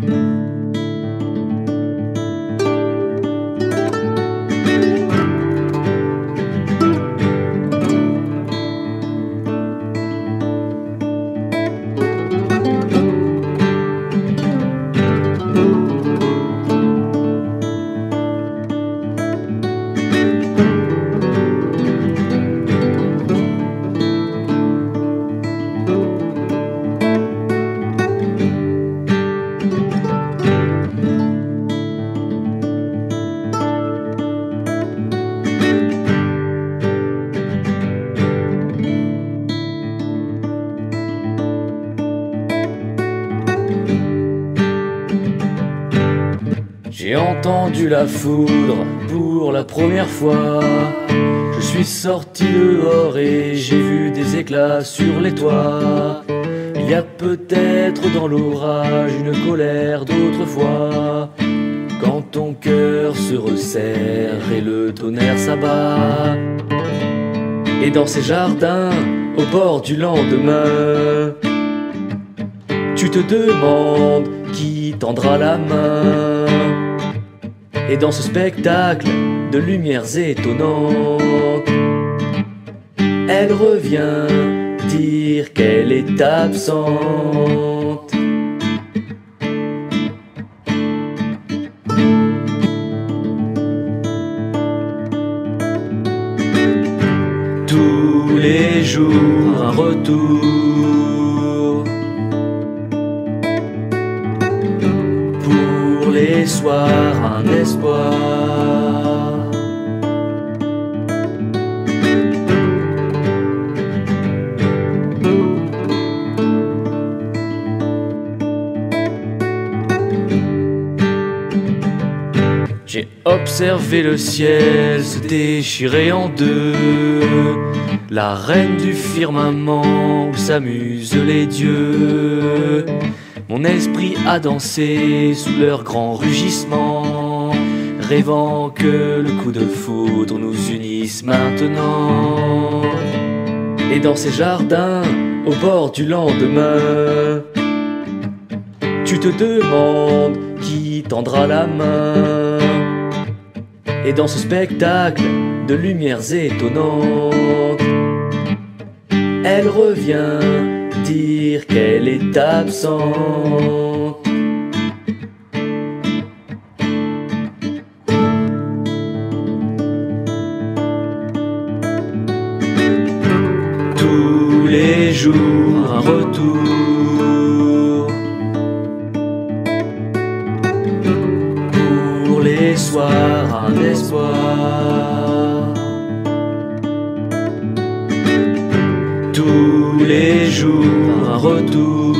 J'ai entendu la foudre pour la première fois. Je suis sorti dehors et j'ai vu des éclats sur les toits. Il y a peut-être dans l'orage une colère d'autrefois, quand ton cœur se resserre et le tonnerre s'abat. Et dans ces jardins, au bord du lendemain, tu te demandes qui tendra la main. Et dans ce spectacle de lumières étonnantes, elle revient dire qu'elle est absente. Tous les jours un retour, pour les soirs un espoir. J'ai observé le ciel se déchirer en deux, la reine du firmament où s'amusent les dieux. Mon esprit a dansé sous leur grand rugissement, rêvant que le coup de foudre nous unisse maintenant. Et dans ces jardins, au bord du lendemain, tu te demandes qui tendra la main. Et dans ce spectacle de lumières étonnantes, elle revient dire qu'elle est absente. Tous les jours un retour, pour les soirs un espoir. Tous les jours un retour,